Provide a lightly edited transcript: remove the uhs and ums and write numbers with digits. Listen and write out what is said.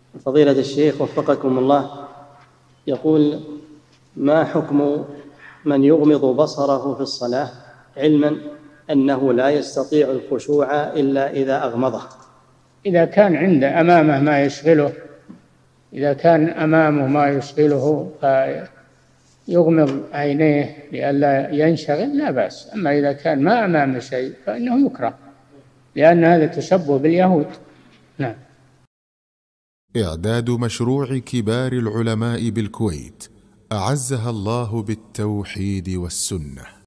فضيلة الشيخ وفقكم الله، يقول: ما حكم من يغمض بصره في الصلاة علما أنه لا يستطيع الخشوع إلا إذا أغمضه؟ إذا كان عنده أمامه ما يشغله، إذا كان أمامه ما يشغله فيغمض عينيه لئلا ينشغل لا بأس. أما إذا كان ما أمامه شيء فإنه يكره، لأن هذا تشبه باليهود. نعم. إعداد مشروع كبار العلماء بالكويت أعزها الله بالتوحيد والسنة.